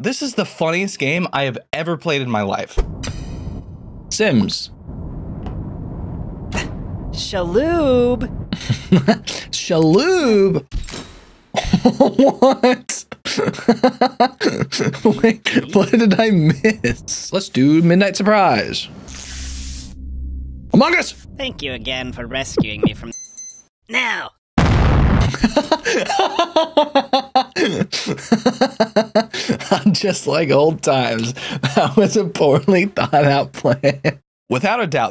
This is the funniest game I have ever played in my life. Sims. Shaloob. Shaloob. What? Wait, what did I miss? Let's do Midnight Surprise. Among Us. Thank you again for rescuing me from now. Just like old times, that was a poorly thought out plan. Without a doubt,